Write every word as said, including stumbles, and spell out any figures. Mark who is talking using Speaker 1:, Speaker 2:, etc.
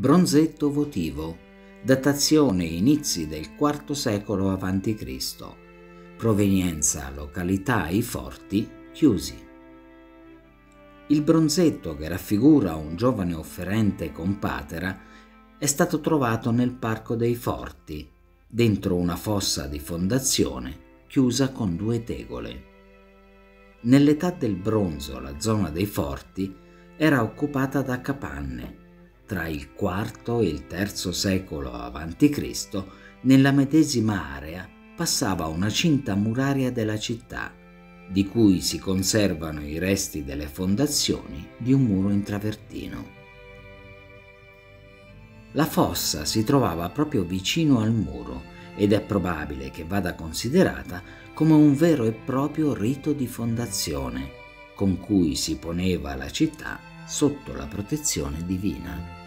Speaker 1: Bronzetto votivo, datazione inizi del quarto secolo avanti Cristo, provenienza località I Forti, Chiusi. Il bronzetto, che raffigura un giovane offerente con patera, è stato trovato nel Parco dei Forti, dentro una fossa di fondazione chiusa con due tegole. Nell'età del bronzo la zona dei Forti era occupata da capanne. Tra il quarto e il terzo secolo avanti Cristo, nella medesima area passava una cinta muraria della città, di cui si conservano i resti delle fondazioni di un muro in travertino. La fossa si trovava proprio vicino al muro ed è probabile che vada considerata come un vero e proprio rito di fondazione, con cui si poneva la città sotto la protezione divina.